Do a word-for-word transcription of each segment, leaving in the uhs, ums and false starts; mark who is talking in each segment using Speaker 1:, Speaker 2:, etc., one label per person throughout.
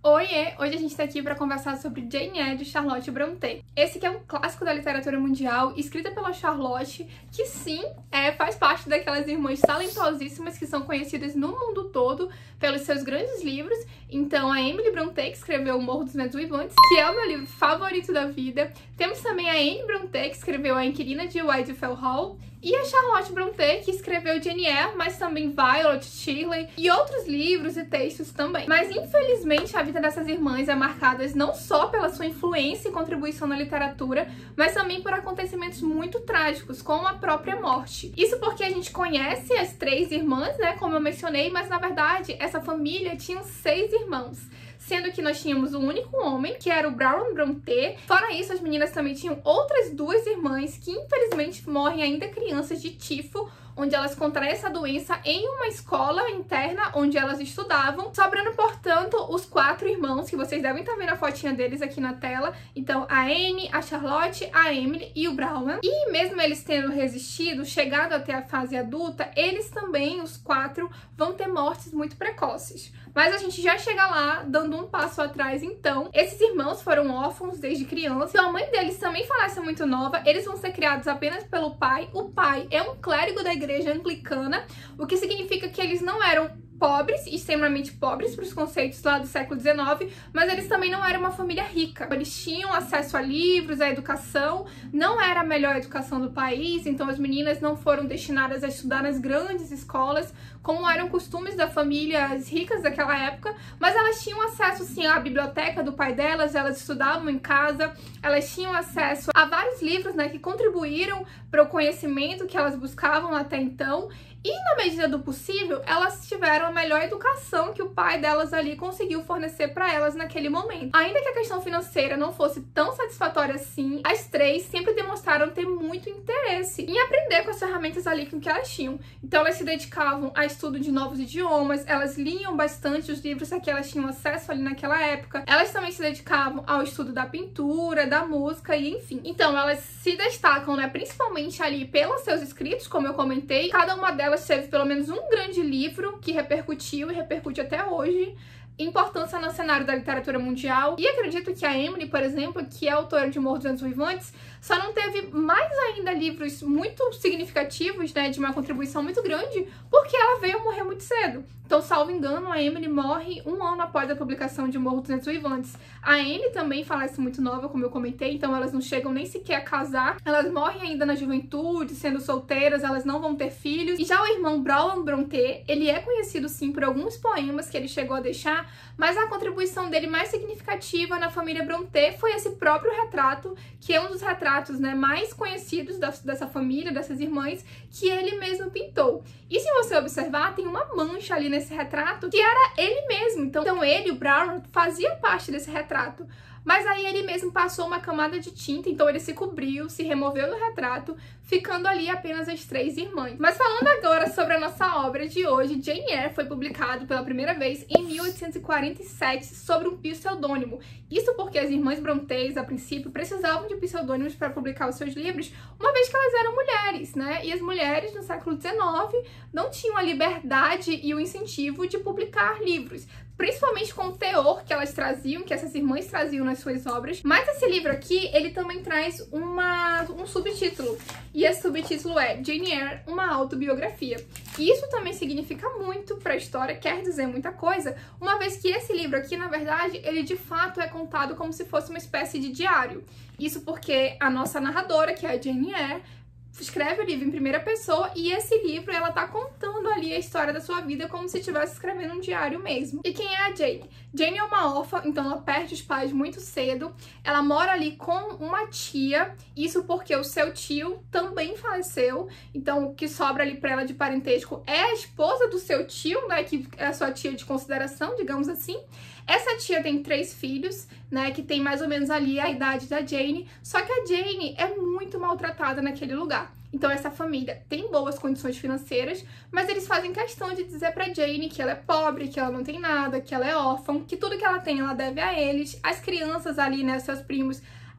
Speaker 1: Oiê! Hoje a gente tá aqui pra conversar sobre Jane Eyre, de Charlotte Brontë. Esse que é um clássico da literatura mundial, escrita pela Charlotte, que sim, é, faz parte daquelas irmãs talentosíssimas que são conhecidas no mundo todo pelos seus grandes livros. Então a Emily Brontë, que escreveu O Morro dos Ventos Uivantes, que é o meu livro favorito da vida. Temos também a Anne Brontë, que escreveu A Inquilina de Widesfield Hall, e a Charlotte Brontë, que escreveu Jane Eyre, mas também Violet, Shirley e outros livros e textos também. Mas infelizmente a vida dessas irmãs é marcada não só pela sua influência e contribuição na literatura, mas também por acontecimentos muito trágicos, como a própria morte. Isso porque a gente conhece as três irmãs, né, como eu mencionei, mas na verdade essa família tinha seis irmãos. Sendo que nós tínhamos um único homem, que era o Browne Brontë. Fora isso, as meninas também tinham outras duas irmãs que infelizmente morrem ainda crianças de tifo, onde elas contraem essa doença em uma escola interna onde elas estudavam, sobrando, portanto, os quatro irmãos, que vocês devem estar vendo a fotinha deles aqui na tela. Então, a Anne, a Charlotte, a Emily e o Browne. E mesmo eles tendo resistido, chegado até a fase adulta, eles também, os quatro, vão ter mortes muito precoces. Mas a gente já chega lá, dando um passo atrás, então. Esses irmãos foram órfãos desde criança, então a mãe deles também falece muito nova, eles vão ser criados apenas pelo pai. O pai é um clérigo da igreja igreja anglicana, o que significa que eles não eram pobres, extremamente pobres para os conceitos lá do século dezenove, mas eles também não eram uma família rica. Eles tinham acesso a livros, a educação, não era a melhor educação do país, então as meninas não foram destinadas a estudar nas grandes escolas, como eram costumes das famílias ricas daquela época, mas elas tinham acesso sim à biblioteca do pai delas, elas estudavam em casa, elas tinham acesso a vários livros, né, que contribuíram para o conhecimento que elas buscavam até então. E, na medida do possível, elas tiveram a melhor educação que o pai delas ali conseguiu fornecer para elas naquele momento. Ainda que a questão financeira não fosse tão satisfatória assim, as três sempre demonstraram ter muito interesse em aprender com as ferramentas ali que elas tinham. Então, elas se dedicavam a estudo de novos idiomas, elas liam bastante os livros a que elas tinham acesso ali naquela época. Elas também se dedicavam ao estudo da pintura, da música e enfim. Então, elas se destacam, né, principalmente ali pelos seus escritos, como eu comentei. Cada uma delas teve pelo menos um grande livro que repercutiu e repercute até hoje, importância no cenário da literatura mundial. E acredito que a Emily, por exemplo, que é autora de O Morro dos Ventos Uivantes, só não teve mais ainda livros muito significativos, né, de uma contribuição muito grande, porque ela veio morrer muito cedo. Então, salvo engano, a Emily morre um ano após a publicação de O Morro dos Ventos Uivantes. A Anne também falece muito nova, como eu comentei, então elas não chegam nem sequer a casar. Elas morrem ainda na juventude, sendo solteiras, elas não vão ter filhos. E já o irmão Browne Brontë, ele é conhecido sim por alguns poemas que ele chegou a deixar, mas a contribuição dele mais significativa na família Brontë foi esse próprio retrato, que é um dos retratos, né, mais conhecidos da, dessa família, dessas irmãs, que ele mesmo pintou. E se você observar, tem uma mancha ali nesse retrato que era ele mesmo. Então, então ele, o Browne, fazia parte desse retrato. Mas aí ele mesmo passou uma camada de tinta, então ele se cobriu, se removeu do retrato, ficando ali apenas as três irmãs. Mas falando agora sobre a nossa obra de hoje, Jane Eyre foi publicado pela primeira vez em mil oitocentos e quarenta e sete sob um pseudônimo. Isso porque as irmãs Brontë, a princípio, precisavam de pseudônimos para publicar os seus livros, uma vez que elas eram mulheres, né? E as mulheres no século dezenove não tinham a liberdade e o incentivo de publicar livros, principalmente com o teor que elas traziam, que essas irmãs traziam nas suas obras. Mas esse livro aqui, ele também traz uma, um subtítulo. E esse subtítulo é Jane Eyre, uma autobiografia. E isso também significa muito para a história, quer dizer muita coisa, uma vez que esse livro aqui, na verdade, ele de fato é contado como se fosse uma espécie de diário. Isso porque a nossa narradora, que é a Jane Eyre, escreve o livro em primeira pessoa e esse livro ela tá contando ali a história da sua vida como se estivesse escrevendo um diário mesmo. E quem é a Jane? Jane é uma órfã, então ela perde os pais muito cedo. Ela mora ali com uma tia, isso porque o seu tio também faleceu. Então o que sobra ali pra ela de parentesco é a esposa do seu tio, né, que é a sua tia de consideração, digamos assim. Essa tia tem três filhos, né, que tem mais ou menos ali a idade da Jane, só que a Jane é muito maltratada naquele lugar. Então essa família tem boas condições financeiras, mas eles fazem questão de dizer pra Jane que ela é pobre, que ela não tem nada, que ela é órfã, que tudo que ela tem ela deve a eles. As crianças ali, né, seus primos,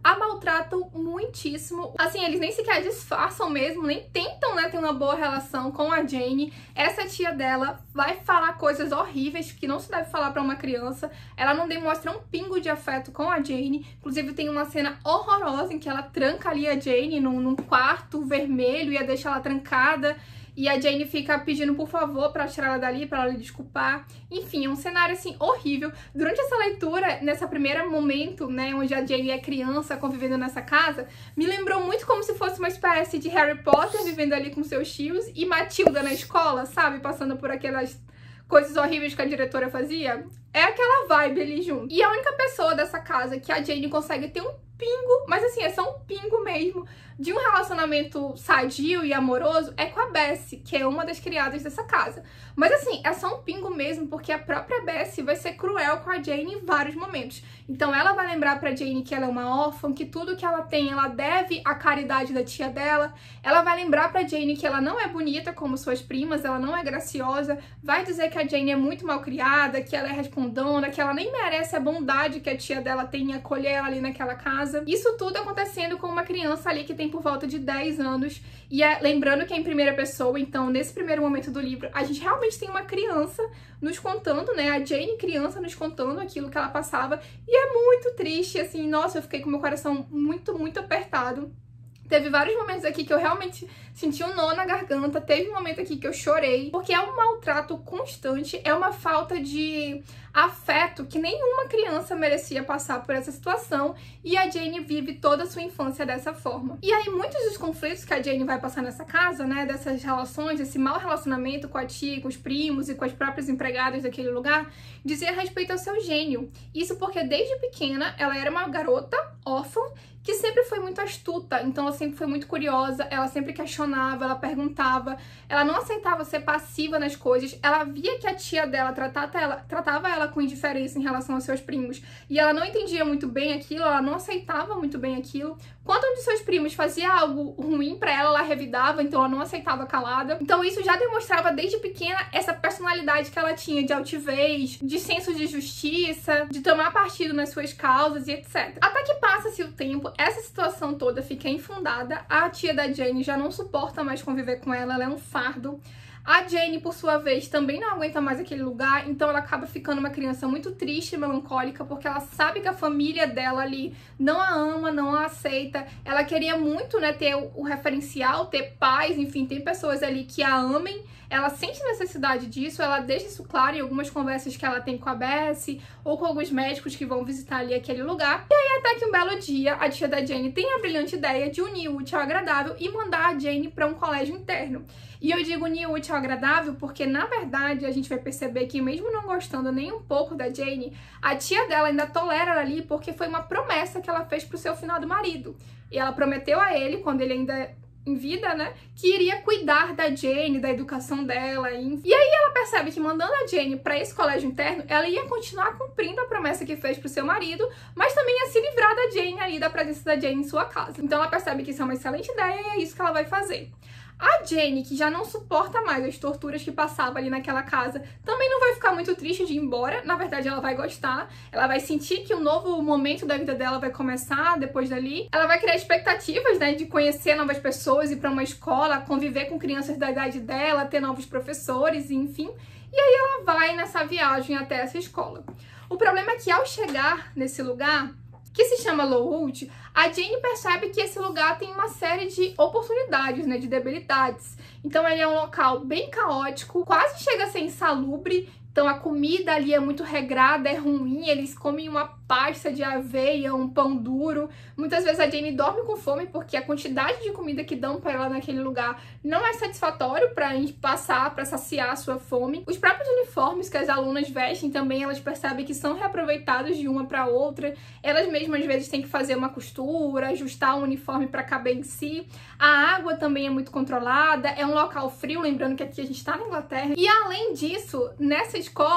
Speaker 1: a maltratam muitíssimo. Assim, eles nem sequer disfarçam mesmo, nem tentam, né, ter uma boa relação com a Jane. Essa tia dela vai falar coisas horríveis que não se deve falar pra uma criança. Ela não demonstra um pingo de afeto com a Jane. Inclusive, tem uma cena horrorosa em que ela tranca ali a Jane num, num quarto vermelho e a deixa ela trancada. E a Jane fica pedindo por favor pra tirar ela dali, pra ela lhe desculpar. Enfim, é um cenário, assim, horrível. Durante essa leitura, nesse primeiro momento, né, onde a Jane é criança convivendo nessa casa, me lembrou muito como se fosse uma espécie de Harry Potter vivendo ali com seus tios e Matilda na escola, sabe? Passando por aquelas coisas horríveis que a diretora fazia. É aquela vibe ali junto. E a única pessoa dessa casa que a Jane consegue ter um pingo, mas assim, é só um pingo mesmo, de um relacionamento sadio e amoroso é com a Bessie, que é uma das criadas dessa casa. Mas assim, é só um pingo mesmo, porque a própria Bessie vai ser cruel com a Jane em vários momentos. Então ela vai lembrar pra Jane que ela é uma órfã, que tudo que ela tem ela deve à caridade da tia dela. Ela vai lembrar pra Jane que ela não é bonita como suas primas, ela não é graciosa. Vai dizer que a Jane é muito mal criada, que ela é respondona, que ela nem merece a bondade que a tia dela tem em acolher ela ali naquela casa. Isso tudo acontecendo com uma criança ali que tem por volta de dez anos. E é, lembrando que é em primeira pessoa, então nesse primeiro momento do livro, a gente realmente tem uma criança nos contando, né? A Jane criança nos contando aquilo que ela passava. E é muito triste, assim, nossa, eu fiquei com meu coração muito, muito apertado. Teve vários momentos aqui que eu realmente senti um nó na garganta, teve um momento aqui que eu chorei, porque é um maltrato constante, é uma falta de afeto que nenhuma criança merecia passar por essa situação, e a Jane vive toda a sua infância dessa forma. E aí muitos dos conflitos que a Jane vai passar nessa casa, né, dessas relações, desse mau relacionamento com a tia, com os primos e com as próprias empregadas daquele lugar, dizia respeito ao seu gênio. Isso porque desde pequena ela era uma garota órfã que sempre foi muito astuta, então ela sempre foi muito curiosa, ela sempre questionava, ela perguntava, ela não aceitava ser passiva nas coisas, ela via que a tia dela tratava ela, tratava ela com indiferença em relação aos seus primos, e ela não entendia muito bem aquilo, ela não aceitava muito bem aquilo. Quando um de seus primos fazia algo ruim pra ela, ela revidava, então ela não aceitava calada. Então isso já demonstrava desde pequena essa personalidade que ela tinha de altivez, de senso de justiça, de tomar partido nas suas causas e etcétera. Até que passa-se o tempo, essa situação toda fica infundada, a tia da Jane já não suporta mais conviver com ela, ela é um fardo. A Jane, por sua vez, também não aguenta mais aquele lugar, então ela acaba ficando uma criança muito triste e melancólica, porque ela sabe que a família dela ali não a ama, não a aceita. Ela queria muito, né, ter o referencial, ter pais, enfim, ter pessoas ali que a amem. Ela sente necessidade disso, ela deixa isso claro em algumas conversas que ela tem com a Bessie ou com alguns médicos que vão visitar ali aquele lugar. E aí até que um belo dia a tia da Jane tem a brilhante ideia de unir o útil ao agradável e mandar a Jane para um colégio interno. E eu digo unir o útil ao agradável porque, na verdade, a gente vai perceber que mesmo não gostando nem um pouco da Jane, a tia dela ainda tolera ela ali porque foi uma promessa que ela fez pro seu finado marido. E ela prometeu a ele, quando ele ainda em vida, né, que iria cuidar da Jane, da educação dela. E, e aí ela percebe que mandando a Jane para esse colégio interno, ela ia continuar cumprindo a promessa que fez pro seu marido, mas também ia se livrar da Jane ali, da presença da Jane em sua casa. Então ela percebe que isso é uma excelente ideia e é isso que ela vai fazer. A Jane, que já não suporta mais as torturas que passava ali naquela casa, também não vai ficar muito triste de ir embora. Na verdade, ela vai gostar. Ela vai sentir que um novo momento da vida dela vai começar depois dali. Ela vai criar expectativas, né, de conhecer novas pessoas, ir pra uma escola, conviver com crianças da idade dela, ter novos professores, enfim. E aí ela vai nessa viagem até essa escola. O problema é que ao chegar nesse lugar, que se chama Lowood, a Jane percebe que esse lugar tem uma série de oportunidades, né, de debilidades. Então ele é um local bem caótico, quase chega a ser insalubre. Então a comida ali é muito regrada, é ruim, eles comem uma pasta de aveia, um pão duro. Muitas vezes a Jane dorme com fome porque a quantidade de comida que dão para ela naquele lugar não é satisfatório para passar, para saciar a sua fome. Os próprios uniformes que as alunas vestem também, elas percebem que são reaproveitados de uma para outra. Elas mesmas às vezes têm que fazer uma costura, ajustar o uniforme para caber em si. A água também é muito controlada, é um local frio, lembrando que aqui a gente está na Inglaterra. E além disso, nessa escola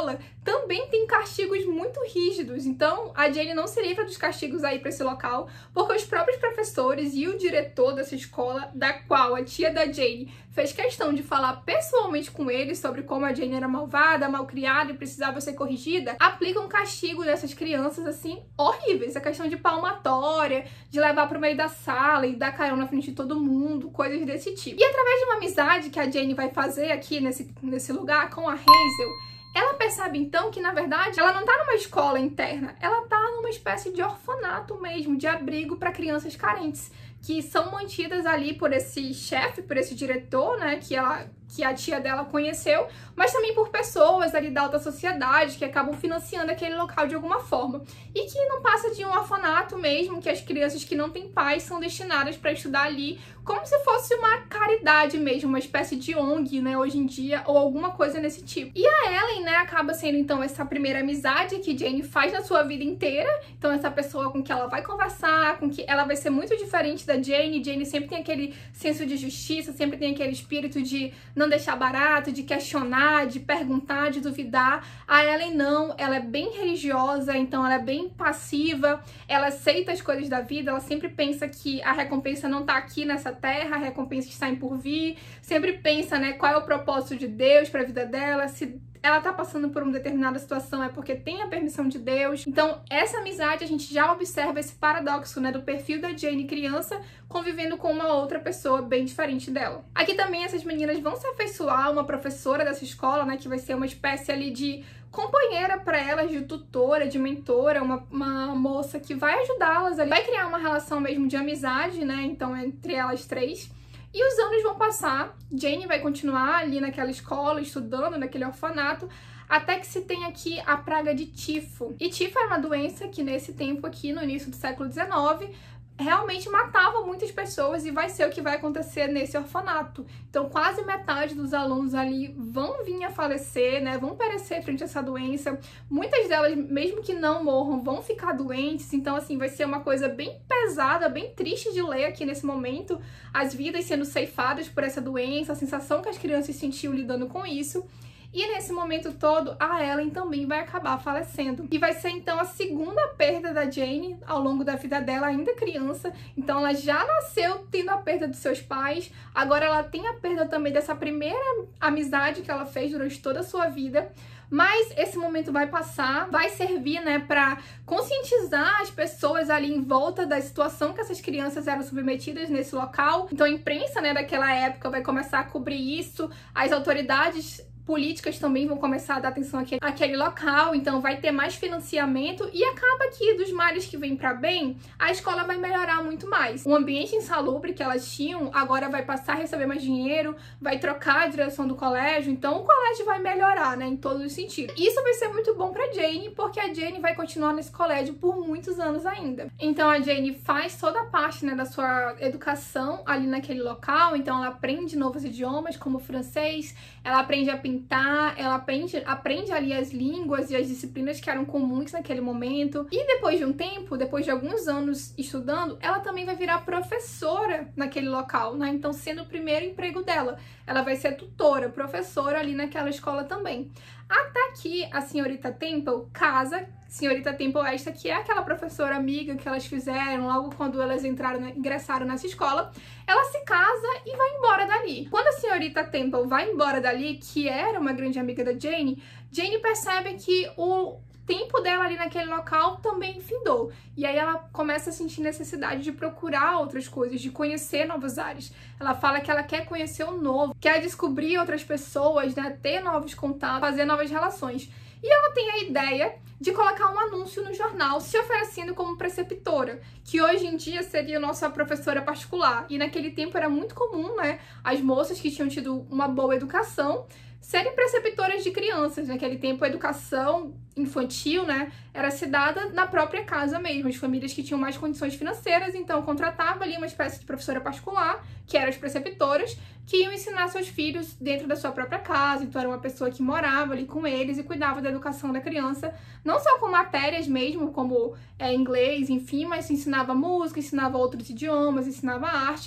Speaker 1: também tem castigos muito rígidos, então a Jane não se livra dos castigos aí para esse local, porque os próprios professores e o diretor dessa escola, da qual a tia da Jane fez questão de falar pessoalmente com ele sobre como a Jane era malvada, malcriada e precisava ser corrigida, aplicam um castigo dessas crianças, assim, horríveis. A questão de palmatória, de levar pro meio da sala e dar carão na frente de todo mundo, coisas desse tipo. E através de uma amizade que a Jane vai fazer aqui nesse, nesse lugar com a Hazel, ela percebe então que, na verdade, ela não tá numa escola interna, ela tá numa espécie de orfanato mesmo, de abrigo para crianças carentes, que são mantidas ali por esse chefe, por esse diretor, né, que, ela, que a tia dela conheceu, mas também por pessoas ali da alta sociedade que acabam financiando aquele local de alguma forma. E que não passa de um orfanato mesmo, que as crianças que não têm pais são destinadas para estudar ali, como se fosse uma caridade mesmo, uma espécie de O N G, né, hoje em dia, ou alguma coisa nesse tipo. E a Ellen, né, acaba sendo então essa primeira amizade que Jane faz na sua vida inteira, então essa pessoa com que ela vai conversar, com que ela vai ser muito diferente da Jane. Jane sempre tem aquele senso de justiça, sempre tem aquele espírito de não deixar barato, de questionar, de perguntar, de duvidar. A Ellen não, ela é bem religiosa, então ela é bem passiva, ela aceita as coisas da vida, ela sempre pensa que a recompensa não tá aqui nessa terra, a recompensa está em por vir, sempre pensa, né, qual é o propósito de Deus para a vida dela, se ela tá passando por uma determinada situação é porque tem a permissão de Deus. Então, essa amizade, a gente já observa esse paradoxo, né, do perfil da Jane criança convivendo com uma outra pessoa bem diferente dela. Aqui também essas meninas vão se afeiçoar a uma professora dessa escola, né, que vai ser uma espécie ali de companheira para elas, de tutora, de mentora, uma, uma moça que vai ajudá-las ali, vai criar uma relação mesmo de amizade, né, então entre elas três. E os anos vão passar, Jane vai continuar ali naquela escola, estudando naquele orfanato, até que se tem aqui a praga de tifo. E tifo era uma doença que nesse tempo aqui, no início do século dezenove, realmente matava muitas pessoas e vai ser o que vai acontecer nesse orfanato. Então quase metade dos alunos ali vão vir a falecer, né, vão perecer frente a essa doença. Muitas delas, mesmo que não morram, vão ficar doentes. Então assim, vai ser uma coisa bem pesada, bem triste de ler aqui nesse momento, as vidas sendo ceifadas por essa doença, a sensação que as crianças sentiam lidando com isso. E nesse momento todo, a Ellen também vai acabar falecendo. E vai ser então a segunda perda da Jane ao longo da vida dela, ainda criança. Então ela já nasceu tendo a perda dos seus pais, agora ela tem a perda também dessa primeira amizade que ela fez durante toda a sua vida. Mas esse momento vai passar, vai servir, né, para conscientizar as pessoas ali em volta da situação que essas crianças eram submetidas nesse local. Então a imprensa, né, daquela época vai começar a cobrir isso, as autoridades políticas também vão começar a dar atenção àquele, àquele local, então vai ter mais financiamento e acaba que dos males que vêm para bem, a escola vai melhorar muito mais. O ambiente insalubre que elas tinham agora vai passar a receber mais dinheiro, vai trocar a direção do colégio, então o colégio vai melhorar, né, em todos os sentidos. Isso vai ser muito bom para Jane, porque a Jane vai continuar nesse colégio por muitos anos ainda. Então a Jane faz toda a parte, né, da sua educação ali naquele local, então ela aprende novos idiomas como o francês, ela aprende a pintar, ela aprende, aprende ali as línguas e as disciplinas que eram comuns naquele momento. E depois de um tempo, depois de alguns anos estudando, ela também vai virar professora naquele local, né? Então, sendo o primeiro emprego dela, ela vai ser tutora, professora ali naquela escola também. Até que a senhorita Temple casa, senhorita Temple esta que é aquela professora amiga que elas fizeram logo quando elas entraram, ingressaram nessa escola, ela se casa e vai embora dali. Quando a senhorita Temple vai embora dali, que era uma grande amiga da Jane, Jane percebe que o tempo dela ali naquele local também findou. E aí ela começa a sentir necessidade de procurar outras coisas, de conhecer novos ares. Ela fala que ela quer conhecer o novo, quer descobrir outras pessoas, né, ter novos contatos, fazer novas relações. E ela tem a ideia de colocar um anúncio no jornal se oferecendo como preceptora, que hoje em dia seria nossa professora particular. E naquele tempo era muito comum, né, as moças que tinham tido uma boa educação serem preceptoras de crianças. Naquele tempo a educação infantil, né, era se dada na própria casa mesmo. As famílias que tinham mais condições financeiras, então contratava ali uma espécie de professora particular, que eram as preceptoras, que iam ensinar seus filhos dentro da sua própria casa. Então era uma pessoa que morava ali com eles e cuidava da educação da criança, não só com matérias mesmo, como é, inglês, enfim, mas ensinava música, ensinava outros idiomas, ensinava arte.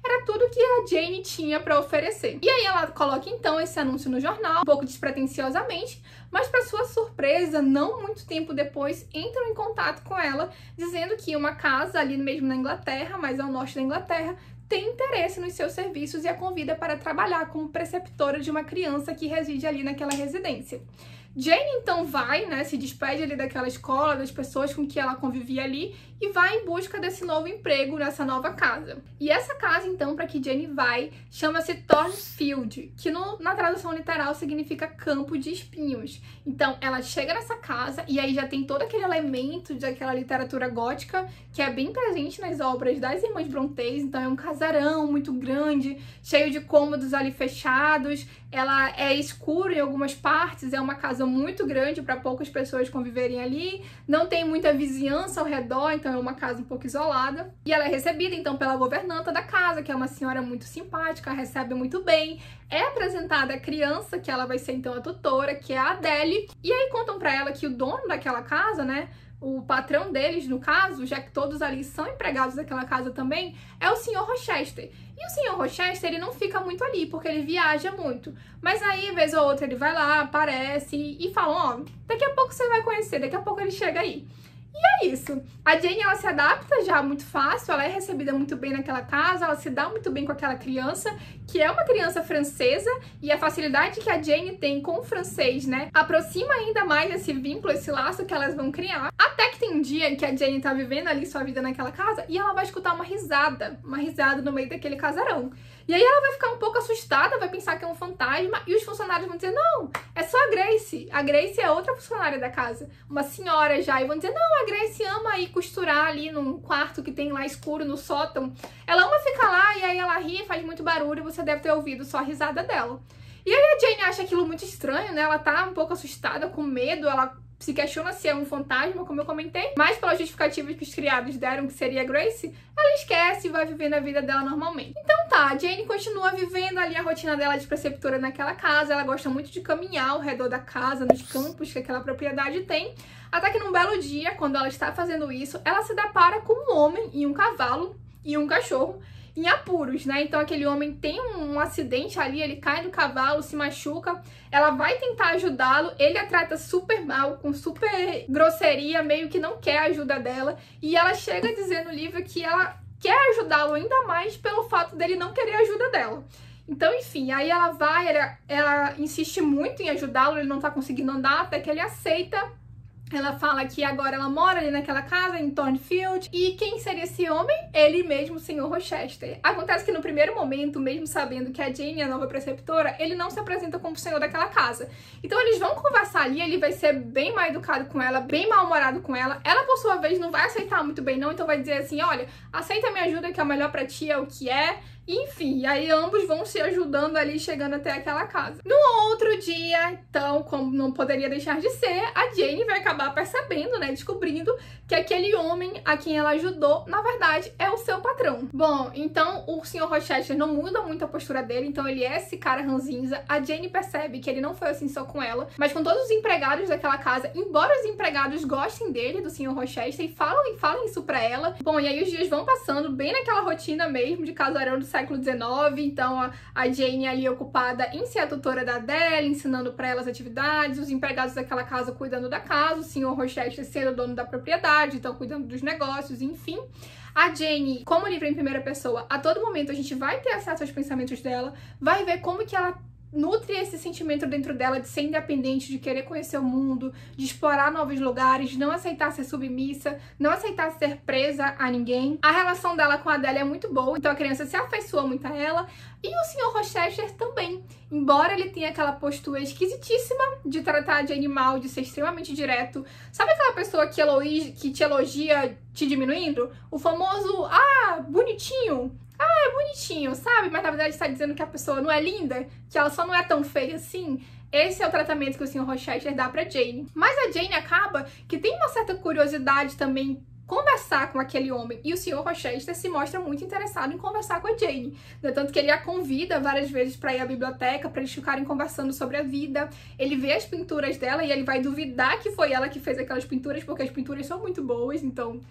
Speaker 1: era tudo que a Jane tinha para oferecer. E aí ela coloca então esse anúncio no jornal, um pouco despretensiosamente, mas para sua surpresa, não muito tempo depois, entram em contato com ela, dizendo que uma casa ali mesmo na Inglaterra, mais ao norte da Inglaterra, tem interesse nos seus serviços e a convida para trabalhar como preceptora de uma criança que reside ali naquela residência. Jane então vai, né, se despede ali daquela escola, das pessoas com que ela convivia ali e vai em busca desse novo emprego nessa nova casa. E essa casa então para que Jane vai chama-se Thornfield, que no, na tradução literal significa campo de espinhos. Então ela chega nessa casa e aí já tem todo aquele elemento daquela literatura gótica que é bem presente nas obras das irmãs Brontë. Então é um casarão muito grande, cheio de cômodos ali fechados. Ela é escuro em algumas partes, é uma casa muito grande para poucas pessoas conviverem ali, não tem muita vizinhança ao redor, então é uma casa um pouco isolada. E ela é recebida então pela governanta da casa, que é uma senhora muito simpática, recebe muito bem. É apresentada a criança, que ela vai ser então a tutora, que é a Adele, e aí contam para ela que o dono daquela casa, né, o patrão deles, no caso, já que todos ali são empregados daquela casa também, é o senhor Rochester. E o senhor Rochester, ele não fica muito ali, porque ele viaja muito. Mas aí, vez ou outra, ele vai lá, aparece e fala, ó, daqui a pouco você vai conhecer, daqui a pouco ele chega aí. E é isso. A Jane, ela se adapta já muito fácil, ela é recebida muito bem naquela casa, ela se dá muito bem com aquela criança, que é uma criança francesa, e a facilidade que a Jane tem com o francês, né, aproxima ainda mais esse vínculo, esse laço que elas vão criar. Até que tem um dia que a Jane tá vivendo ali sua vida naquela casa e ela vai escutar uma risada, uma risada no meio daquele casarão. E aí ela vai ficar um pouco assustada, vai pensar que é um fantasma, e os funcionários vão dizer, não, é só a Grace. A Grace é outra funcionária da casa, uma senhora já, e vão dizer, não, a Grace ama ir costurar ali num quarto que tem lá escuro no sótão. Ela ama ficar lá, e aí ela ri, faz muito barulho, e você deve ter ouvido só a risada dela. E aí a Jane acha aquilo muito estranho, né? Ela tá um pouco assustada, com medo, ela se questiona se é um fantasma, como eu comentei, mas pela justificativa que os criados deram que seria Grace, ela esquece e vai vivendo a vida dela normalmente. Então tá, a Jane continua vivendo ali a rotina dela de preceptora naquela casa, ela gosta muito de caminhar ao redor da casa, nos campos que aquela propriedade tem, até que num belo dia, quando ela está fazendo isso, ela se depara com um homem e um cavalo e um cachorro em apuros, né? Então aquele homem tem um, um acidente ali, ele cai do cavalo, se machuca, ela vai tentar ajudá-lo, ele a trata super mal, com super grosseria, meio que não quer a ajuda dela, e ela chega a dizer no livro que ela quer ajudá-lo ainda mais pelo fato dele não querer a ajuda dela. Então, enfim, aí ela vai, ela, ela insiste muito em ajudá-lo, ele não tá conseguindo andar, até que ele aceita. Ela fala que agora ela mora ali naquela casa, em Thornfield. E quem seria esse homem? Ele mesmo, o senhor Rochester. Acontece que no primeiro momento, mesmo sabendo que a Jane é a nova preceptora, ele não se apresenta como o senhor daquela casa. Então eles vão conversar ali, ele vai ser bem mal educado com ela, bem mal-humorado com ela. Ela, por sua vez, não vai aceitar muito bem não, então vai dizer assim, olha, aceita minha ajuda que é o melhor pra ti, é o que é. Enfim, aí ambos vão se ajudando ali, chegando até aquela casa. No outro dia, então, como não poderia deixar de ser, a Jane vai acabar percebendo, né, descobrindo que aquele homem a quem ela ajudou, na verdade, é o seu patrão. Bom, então o senhor Rochester não muda muito a postura dele, então ele é esse cara ranzinza. A Jane percebe que ele não foi assim só com ela, mas com todos os empregados daquela casa, embora os empregados gostem dele, do senhor Rochester, e falam e falam isso pra ela. Bom, e aí os dias vão passando bem naquela rotina mesmo de casarão do século dezenove, então a, a Jane ali ocupada em ser a tutora da Adele, ensinando pra ela as atividades, os empregados daquela casa cuidando da casa, o senhor Rochester sendo o dono da propriedade, então cuidando dos negócios, enfim. A Jane, como livro em primeira pessoa, a todo momento a gente vai ter acesso aos pensamentos dela, vai ver como que ela nutre esse sentimento dentro dela de ser independente, de querer conhecer o mundo, de explorar novos lugares, de não aceitar ser submissa, não aceitar ser presa a ninguém. A relação dela com a Adele é muito boa, então a criança se afeiçoa muito a ela. E o senhor Rochester também, embora ele tenha aquela postura esquisitíssima de tratar de animal, de ser extremamente direto. Sabe aquela pessoa que, elogia, que te elogia te diminuindo? O famoso, ah, bonitinho. Ah, é bonitinho, sabe? Mas na verdade está dizendo que a pessoa não é linda, que ela só não é tão feia assim. Esse é o tratamento que o senhor Rochester dá pra Jane. Mas a Jane acaba que tem uma certa curiosidade também conversar com aquele homem, e o senhor Rochester se mostra muito interessado em conversar com a Jane, né? Tanto que ele a convida várias vezes para ir à biblioteca, para eles ficarem conversando sobre a vida. Ele vê as pinturas dela e ele vai duvidar que foi ela que fez aquelas pinturas, porque as pinturas são muito boas, então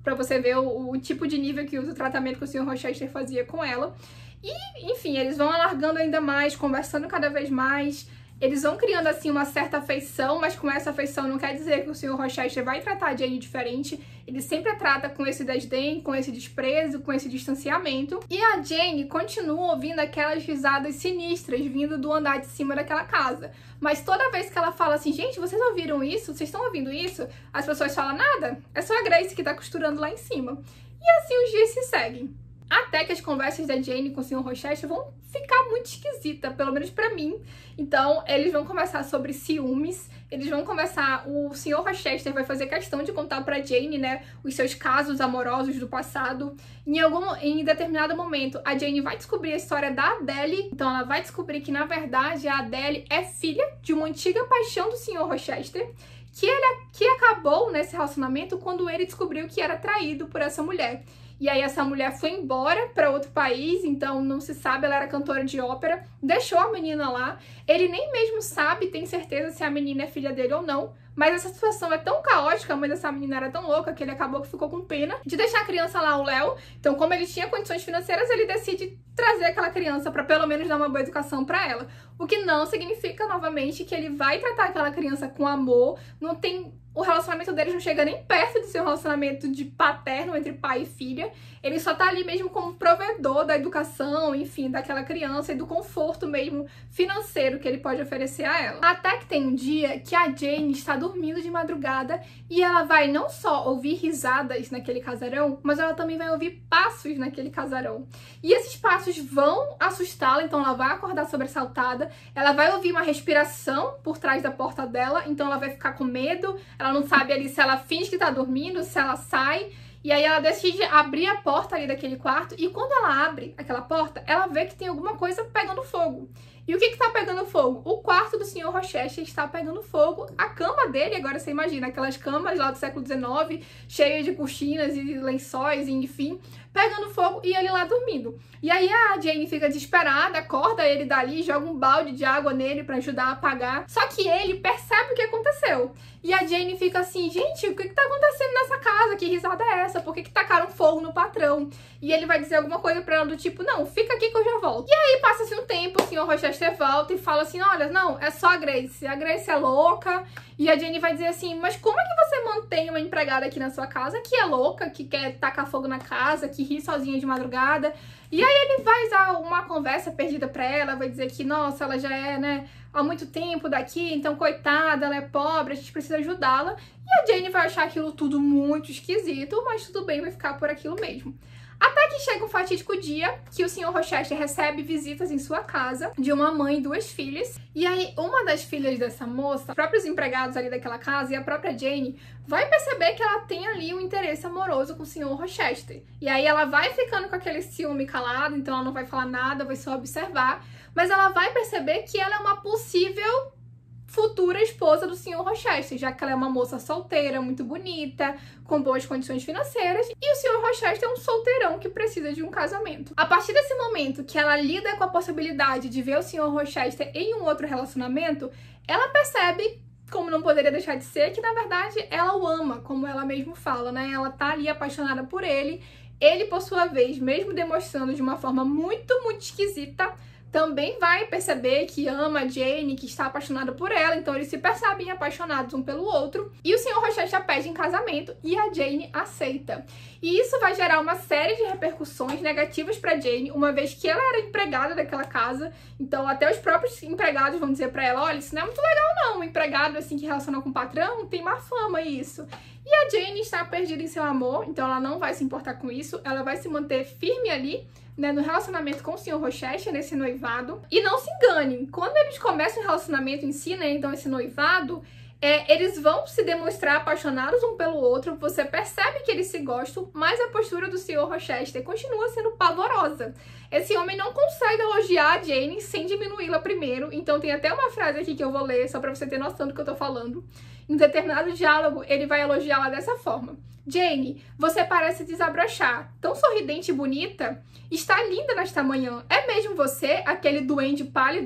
Speaker 1: pra você ver o, o tipo de nível que usa o tratamento que o senhor Rochester fazia com ela. E, enfim, eles vão alargando ainda mais, conversando cada vez mais. Eles vão criando, assim, uma certa afeição, mas com essa afeição não quer dizer que o senhor Rochester vai tratar a Jane diferente. Ele sempre a trata com esse desdém, com esse desprezo, com esse distanciamento. E a Jane continua ouvindo aquelas risadas sinistras vindo do andar de cima daquela casa. Mas toda vez que ela fala assim, gente, vocês ouviram isso? Vocês estão ouvindo isso? As pessoas falam, nada, é só a Grace que tá costurando lá em cima. E assim os dias se seguem. Até que as conversas da Jane com o senhor Rochester vão ficar muito esquisita, pelo menos pra mim. Então, eles vão conversar sobre ciúmes, eles vão começar, o senhor Rochester vai fazer questão de contar pra Jane, né, os seus casos amorosos do passado. Em algum, em determinado momento, a Jane vai descobrir a história da Adele, então ela vai descobrir que, na verdade, a Adele é filha de uma antiga paixão do senhor Rochester, que, ele, que acabou nesse relacionamento quando ele descobriu que era traído por essa mulher. E aí essa mulher foi embora para outro país, então não se sabe, ela era cantora de ópera, deixou a menina lá. Ele nem mesmo sabe, tem certeza se a menina é filha dele ou não. Mas essa situação é tão caótica, a mãe dessa menina era tão louca que ele acabou que ficou com pena de deixar a criança lá, o Léo. Então, como ele tinha condições financeiras, ele decide trazer aquela criança para pelo menos dar uma boa educação para ela. O que não significa, novamente, que ele vai tratar aquela criança com amor. Não tem... O relacionamento deles não chega nem perto de ser um relacionamento de paterno entre pai e filha. Ele só tá ali mesmo como provedor da educação, enfim, daquela criança e do conforto mesmo financeiro que ele pode oferecer a ela. Até que tem um dia que a Jane está dormindo de madrugada e ela vai não só ouvir risadas naquele casarão, mas ela também vai ouvir passos naquele casarão. E esses passos vão assustá-la, então ela vai acordar sobressaltada, ela vai ouvir uma respiração por trás da porta dela, então ela vai ficar com medo. Ela não sabe ali se ela finge que tá dormindo, se ela sai. E aí ela decide abrir a porta ali daquele quarto. E quando ela abre aquela porta, ela vê que tem alguma coisa pegando fogo. E o que que tá pegando fogo? O quarto do senhor Rochester está pegando fogo. A cama dele, agora você imagina, aquelas camas lá do século dezenove, cheias de cortinas e lençóis, enfim, pegando fogo e ele lá dormindo. E aí a Jane fica desesperada, acorda ele dali, joga um balde de água nele pra ajudar a apagar. Só que ele percebe o que aconteceu. E a Jane fica assim, gente, o que que tá acontecendo nessa casa? Que risada é essa? Por que que tacaram fogo no patrão? E ele vai dizer alguma coisa pra ela do tipo, não, fica aqui que eu já volto. E aí passa-se um tempo, o senhor Rochester volta e fala assim, olha, não, é só a Grace. A Grace é louca. E a Jane vai dizer assim, mas como é que você mantém uma empregada aqui na sua casa que é louca, que quer tacar fogo na casa, que ri sozinha de madrugada? E aí ele vai dar uma conversa perdida pra ela, vai dizer que, nossa, ela já é, né, há muito tempo daqui, então coitada, ela é pobre, a gente precisa ajudá-la. E a Jane vai achar aquilo tudo muito esquisito, mas tudo bem, vai ficar por aquilo mesmo. Até que chega um fatídico dia que o senhor Rochester recebe visitas em sua casa de uma mãe e duas filhas. E aí, uma das filhas dessa moça, os próprios empregados ali daquela casa e a própria Jane, vai perceber que ela tem ali um interesse amoroso com o senhor Rochester. E aí ela vai ficando com aquele ciúme calado, então ela não vai falar nada, vai só observar. Mas ela vai perceber que ela é uma possível futura esposa do senhor Rochester, já que ela é uma moça solteira, muito bonita, com boas condições financeiras, e o senhor Rochester é um solteirão que precisa de um casamento. A partir desse momento que ela lida com a possibilidade de ver o senhor Rochester em um outro relacionamento, ela percebe, como não poderia deixar de ser, que na verdade ela o ama, como ela mesmo fala, né? Ela tá ali apaixonada por ele. Ele, por sua vez, mesmo demonstrando de uma forma muito, muito esquisita, também vai perceber que ama a Jane, que está apaixonada por ela, então eles se percebem apaixonados um pelo outro. E o senhor Rochester pede em casamento e a Jane aceita. E isso vai gerar uma série de repercussões negativas para Jane, uma vez que ela era empregada daquela casa, então até os próprios empregados vão dizer para ela, olha, isso não é muito legal não, um empregado assim que relaciona com o patrão tem má fama isso. E a Jane está perdida em seu amor, então ela não vai se importar com isso, ela vai se manter firme ali, né, no relacionamento com o senhor Rochester, nesse noivado. E não se enganem, quando eles começam o relacionamento em si, né, então esse noivado, é, eles vão se demonstrar apaixonados um pelo outro, você percebe que eles se gostam, mas a postura do senhor Rochester continua sendo pavorosa. Esse homem não consegue elogiar a Jane sem diminuí-la primeiro, então tem até uma frase aqui que eu vou ler, só pra você ter noção do que eu tô falando. Em determinado diálogo, ele vai elogiá-la dessa forma. Jane, você parece desabrochar, tão sorridente e bonita. Está linda nesta manhã. É mesmo você, aquele duende pálido?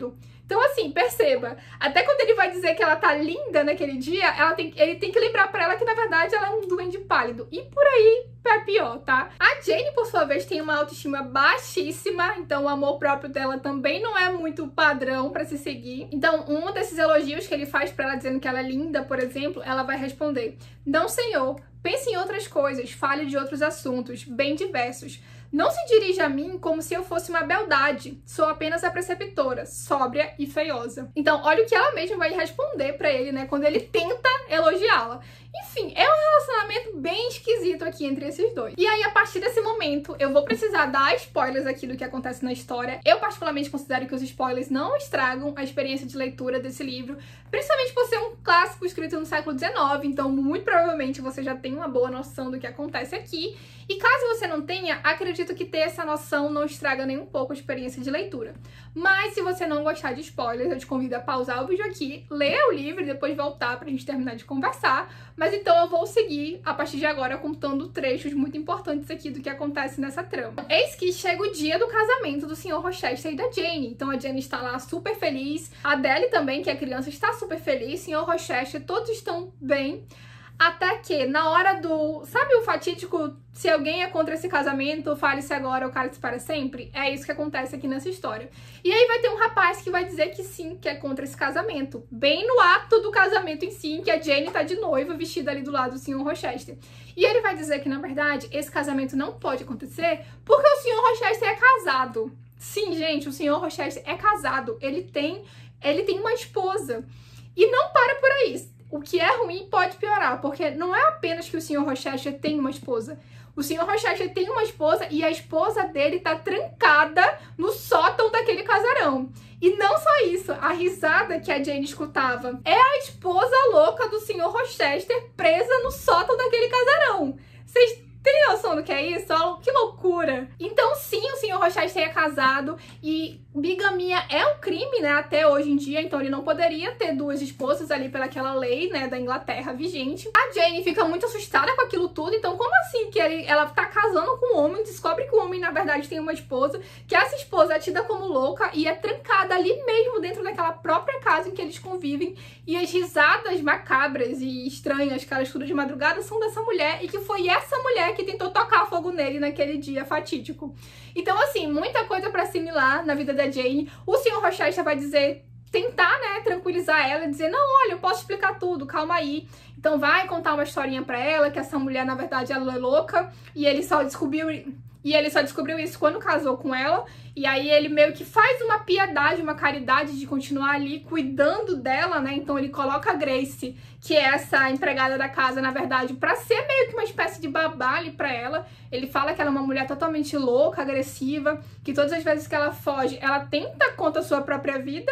Speaker 1: Então, assim, perceba, até quando ele vai dizer que ela tá linda naquele dia, ela tem, ele tem que lembrar pra ela que, na verdade, ela é um duende pálido. E por aí, é pior, tá? A Jane, por sua vez, tem uma autoestima baixíssima, então o amor próprio dela também não é muito padrão pra se seguir. Então, um desses elogios que ele faz pra ela, dizendo que ela é linda, por exemplo, ela vai responder: não, senhor, pense em outras coisas, fale de outros assuntos, bem diversos. Não se dirija a mim como se eu fosse uma beldade. Sou apenas a preceptora, sóbria e feiosa. Então, olha o que ela mesma vai responder pra ele, né? Quando ele tenta elogiá-la. Enfim, é um relacionamento bem esquisito aqui entre esses dois. E aí, a partir desse momento, eu vou precisar dar spoilers aqui do que acontece na história. Eu, particularmente, considero que os spoilers não estragam a experiência de leitura desse livro, principalmente por ser um clássico escrito no século dezenove, então, muito provavelmente, você já tem uma boa noção do que acontece aqui. E caso você não tenha, acredito que ter essa noção não estraga nem um pouco a experiência de leitura. Mas, se você não gostar de spoilers, eu te convido a pausar o vídeo aqui, ler o livro e depois voltar pra gente terminar de conversar. Mas então eu vou seguir, a partir de agora, contando trechos muito importantes aqui do que acontece nessa trama. Eis que chega o dia do casamento do senhor Rochester e da Jane. Então a Jane está lá super feliz, a Adele também, que é criança, está super feliz, senhor Rochester, todos estão bem. Até que, na hora do... Sabe o fatídico, se alguém é contra esse casamento, fale-se agora ou cale-se para sempre? É isso que acontece aqui nessa história. E aí vai ter um rapaz que vai dizer que sim, que é contra esse casamento. Bem no ato do casamento em si, em que a Jane tá de noiva, vestida ali do lado do senhor Rochester. E ele vai dizer que, na verdade, esse casamento não pode acontecer porque o senhor Rochester é casado. Sim, gente, o senhor Rochester é casado. Ele tem, ele tem uma esposa. E não para por aí. O que é ruim pode piorar, porque não é apenas que o senhor Rochester tem uma esposa. O senhor Rochester tem uma esposa e a esposa dele tá trancada no sótão daquele casarão. E não só isso, a risada que a Jane escutava é a esposa louca do senhor Rochester presa no sótão daquele casarão. Vocês tem noção do que é isso? Que loucura! Então sim, o senhor Rochester é casado e bigamia é um crime, né, até hoje em dia, então ele não poderia ter duas esposas ali pelaquela lei, né, da Inglaterra vigente. A Jane fica muito assustada com aquilo tudo, então como assim que ele, ela tá casando com um homem, descobre que o homem na verdade tem uma esposa, que essa esposa é tida como louca e é trancada ali mesmo dentro daquela própria casa em que eles convivem, e as risadas macabras e estranhas, caras tudo de madrugada, são dessa mulher, e que foi essa mulher que tentou tocar fogo nele naquele dia fatídico. Então assim, muita coisa pra assimilar na vida da Jane. O senhor Rochester vai dizer, tentar, né, tranquilizar ela, dizer, não, olha, eu posso explicar tudo, calma aí. Então vai contar uma historinha pra ela, que essa mulher, na verdade, ela é louca, e ele só descobriu... E ele só descobriu isso quando casou com ela. E aí ele meio que faz uma piedade, uma caridade de continuar ali cuidando dela, né? Então ele coloca a Grace, que é essa empregada da casa, na verdade, pra ser meio que uma espécie de babá ali pra ela. Ele fala que ela é uma mulher totalmente louca, agressiva, que todas as vezes que ela foge, ela tenta contra a sua própria vida.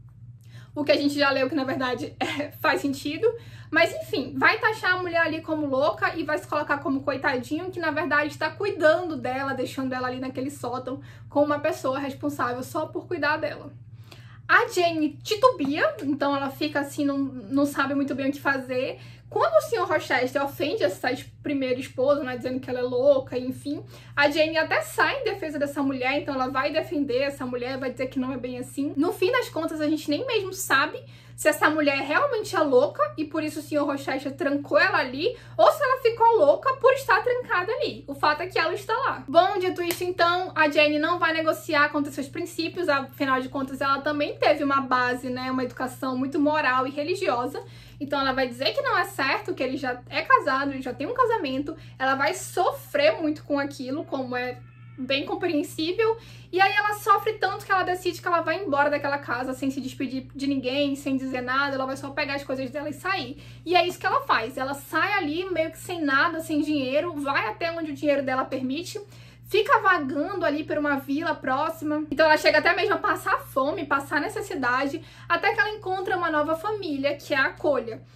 Speaker 1: O que a gente já leu que, na verdade, é, faz sentido. Mas, enfim, vai taxar a mulher ali como louca e vai se colocar como coitadinho, que, na verdade, está cuidando dela, deixando ela ali naquele sótão como uma pessoa responsável só por cuidar dela. A Jane titubia, então ela fica assim, não, não sabe muito bem o que fazer. Quando o senhor Rochester ofende essa primeira esposa, né, dizendo que ela é louca, enfim, a Jane até sai em defesa dessa mulher, então ela vai defender essa mulher, vai dizer que não é bem assim. No fim das contas, a gente nem mesmo sabe se essa mulher realmente é louca e por isso o senhor Rochester trancou ela ali, ou se ela ficou louca por estar trancada ali. O fato é que ela está lá. Bom, dito isso, então, a Jane não vai negociar contra seus princípios, afinal de contas, ela também teve uma base, né, uma educação muito moral e religiosa. Então ela vai dizer que não é certo, que ele já é casado, ele já tem um casamento, ela vai sofrer muito com aquilo, como é bem compreensível, e aí ela sofre tanto que ela decide que ela vai embora daquela casa sem se despedir de ninguém, sem dizer nada, ela vai só pegar as coisas dela e sair. E é isso que ela faz, ela sai ali meio que sem nada, sem dinheiro, vai até onde o dinheiro dela permite, fica vagando ali por uma vila próxima. Então ela chega até mesmo a passar fome, passar necessidade, até que ela encontra uma nova família, que é a Colha.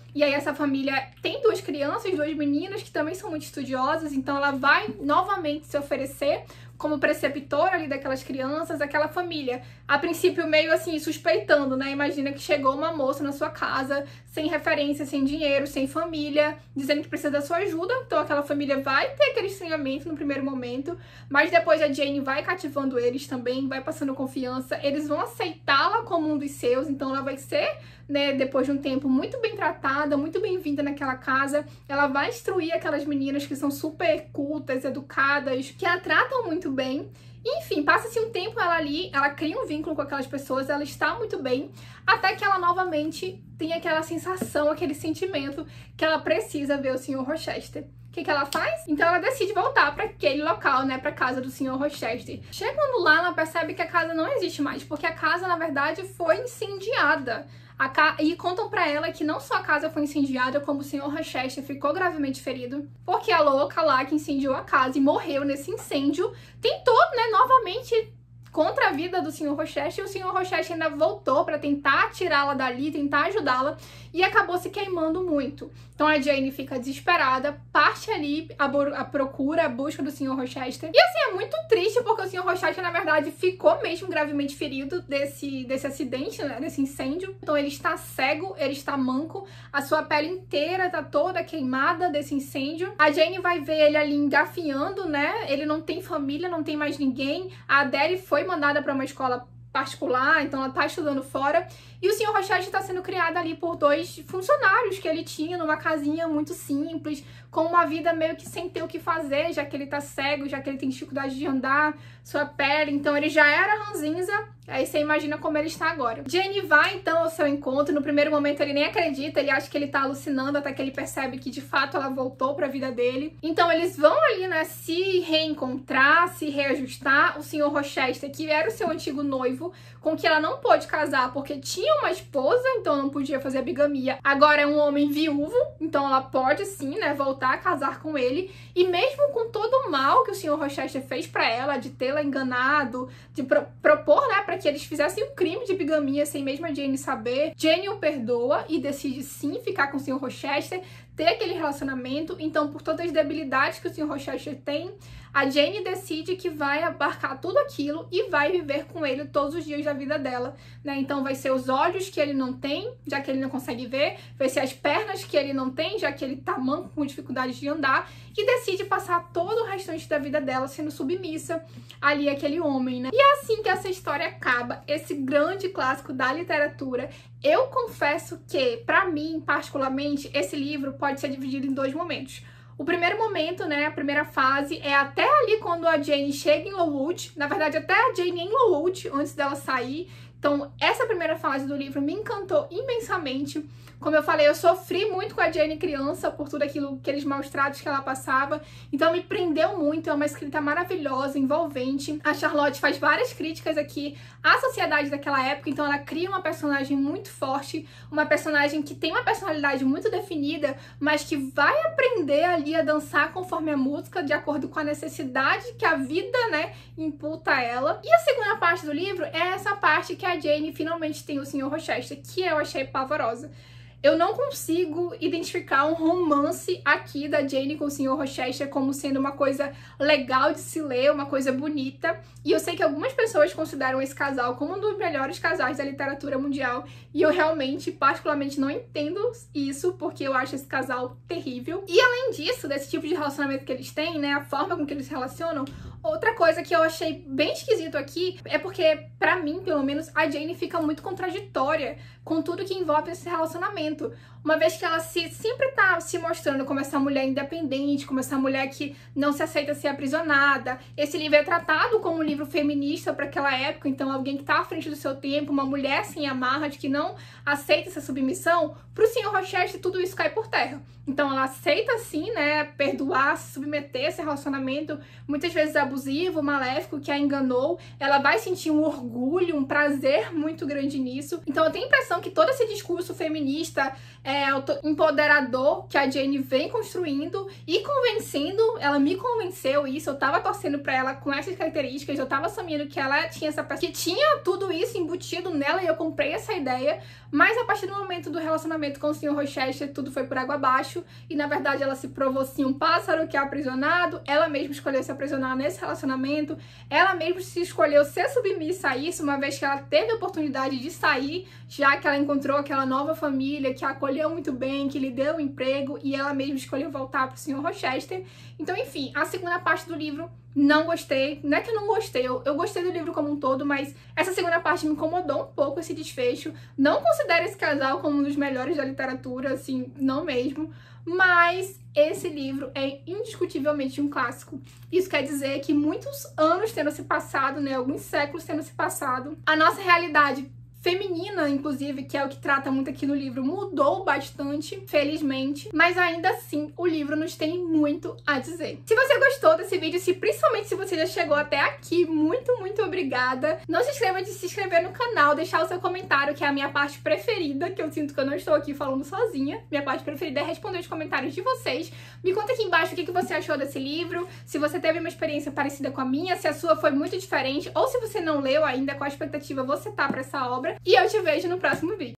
Speaker 1: E aí essa família tem duas crianças, duas meninas que também são muito estudiosas, então ela vai novamente se oferecer como preceptora ali daquelas crianças, aquela família. A princípio meio assim, suspeitando, né? Imagina que chegou uma moça na sua casa, sem referência, sem dinheiro, sem família, dizendo que precisa da sua ajuda. Então aquela família vai ter aquele estranhamento no primeiro momento, mas depois a Jane vai cativando eles também, vai passando confiança, eles vão aceitá-la como um dos seus, então ela vai ser, né, depois de um tempo, muito bem tratada, muito bem-vinda naquela casa. Ela vai instruir aquelas meninas que são super cultas, educadas, que a tratam muito bem. Enfim, passa-se um tempo ela ali, ela cria um vínculo com aquelas pessoas, ela está muito bem, até que ela novamente tem aquela sensação, aquele sentimento que ela precisa ver o senhor Rochester. O que que ela faz? Então ela decide voltar para aquele local, né, para casa do senhor Rochester. Chegando lá, ela percebe que a casa não existe mais, porque a casa, na verdade, foi incendiada. A ca... E contam pra ela que não só a casa foi incendiada, como o senhor Rochester ficou gravemente ferido, porque a louca lá que incendiou a casa e morreu nesse incêndio tentou, né, novamente contra a vida do senhor Rochester, e o senhor Rochester ainda voltou para tentar tirá-la dali, tentar ajudá-la, e acabou se queimando muito. Então a Jane fica desesperada, parte ali a, a procura, a busca do senhor Rochester. E assim, é muito triste, porque o senhor Rochester, na verdade, ficou mesmo gravemente ferido desse, desse acidente, né, desse incêndio. Então ele está cego, ele está manco, a sua pele inteira está toda queimada desse incêndio. A Jane vai ver ele ali engafiando, né, ele não tem família, não tem mais ninguém. A Adele foi mandada para uma escola particular, então ela tá estudando fora. E o senhor Rochester está sendo criado ali por dois funcionários que ele tinha numa casinha muito simples, com uma vida meio que sem ter o que fazer, já que ele tá cego, já que ele tem dificuldade de andar, sua pele, então ele já era ranzinza, aí você imagina como ele está agora. Jane vai então ao seu encontro, no primeiro momento ele nem acredita, ele acha que ele tá alucinando, até que ele percebe que de fato ela voltou pra vida dele. Então eles vão ali, né, se reencontrar, se reajustar. O senhor Rochester, que era o seu antigo noivo, com que ela não pôde casar porque tinha uma esposa, então não podia fazer a bigamia, agora é um homem viúvo, então ela pode sim, né, voltar a casar com ele. E mesmo com todo o mal que o senhor Rochester fez pra ela, de tê-la enganado, de pro propor, né, pra que eles fizessem um crime de bigamia sem mesmo a Jane saber, Jane o perdoa e decide sim ficar com o senhor Rochester, ter aquele relacionamento. Então, por todas as debilidades que o senhor Rochester tem, a Jane decide que vai abarcar tudo aquilo e vai viver com ele todos os dias da vida dela, né? Então vai ser os olhos que ele não tem, já que ele não consegue ver, vai ser as pernas que ele não tem, já que ele tá manco, com dificuldade de andar, e decide passar todo o restante da vida dela sendo submissa ali àquele homem, né? E é assim que essa história acaba, esse grande clássico da literatura. Eu confesso que, pra mim, particularmente, esse livro pode ser dividido em dois momentos. O primeiro momento, né, a primeira fase, é até ali quando a Jane chega em Lowood, na verdade até a Jane em Lowood, antes dela sair. Então essa primeira fase do livro me encantou imensamente. Como eu falei, eu sofri muito com a Jane criança por tudo aquilo, aqueles maus tratos que ela passava. Então me prendeu muito, é uma escrita maravilhosa, envolvente. A Charlotte faz várias críticas aqui à sociedade daquela época, então ela cria uma personagem muito forte, uma personagem que tem uma personalidade muito definida, mas que vai aprender ali a dançar conforme a música, de acordo com a necessidade que a vida, né, imputa a ela. E a segunda parte do livro é essa parte que a Jane finalmente tem o senhor Rochester, que eu achei pavorosa. Eu não consigo identificar um romance aqui da Jane com o senhor Rochester como sendo uma coisa legal de se ler, uma coisa bonita. E eu sei que algumas pessoas consideram esse casal como um dos melhores casais da literatura mundial. E eu realmente, particularmente, não entendo isso, porque eu acho esse casal terrível. E além disso, desse tipo de relacionamento que eles têm, né, a forma com que eles se relacionam, outra coisa que eu achei bem esquisito aqui é porque, pra mim, pelo menos, a Jane fica muito contraditória com tudo que envolve esse relacionamento. Uma vez que ela se, sempre tá se mostrando como essa mulher independente, como essa mulher que não se aceita ser aprisionada. Esse livro é tratado como um livro feminista para aquela época, então alguém que tá à frente do seu tempo, uma mulher sem amarra, de que não aceita essa submissão. Pro senhor Rochester, tudo isso cai por terra. Então ela aceita sim, né, perdoar, se submeter a esse relacionamento, muitas vezes abusivo, maléfico, que a enganou, ela vai sentir um orgulho, um prazer muito grande nisso. Então eu tenho a impressão que todo esse discurso feminista, é, empoderador que a Jane vem construindo e convencendo, ela me convenceu isso, eu tava torcendo pra ela com essas características, eu tava assumindo que ela tinha essa que tinha tudo isso embutido nela e eu comprei essa ideia, mas a partir do momento do relacionamento com o senhor Rochester, tudo foi por água abaixo e na verdade ela se provou sim um pássaro que é aprisionado, ela mesma escolheu se aprisionar nesse relacionamento, ela mesma se escolheu ser submissa a isso, uma vez que ela teve a oportunidade de sair, já que ela encontrou aquela nova família que a acolheu muito bem, que lhe deu um emprego e ela mesma escolheu voltar pro senhor Rochester. Então, enfim, a segunda parte do livro não gostei, não é que eu não gostei, eu, eu gostei do livro como um todo, mas essa segunda parte me incomodou um pouco, esse desfecho. Não considero esse casal como um dos melhores da literatura, assim, não mesmo, mas esse livro é indiscutivelmente um clássico. Isso quer dizer que muitos anos tendo se passado, né, alguns séculos tendo se passado, a nossa realidade feminina, inclusive, que é o que trata muito aqui no livro, mudou bastante, felizmente, mas ainda assim o livro nos tem muito a dizer. Se você gostou desse vídeo, se principalmente se você já chegou até aqui, muito, muito obrigada. Não se esqueça de se inscrever no canal, deixar o seu comentário, que é a minha parte preferida, que eu sinto que eu não estou aqui falando sozinha. Minha parte preferida é responder os comentários de vocês. Me conta aqui embaixo o que você achou desse livro, se você teve uma experiência parecida com a minha, se a sua foi muito diferente, ou se você não leu ainda, qual a expectativa você tá pra essa obra. E eu te vejo no próximo vídeo.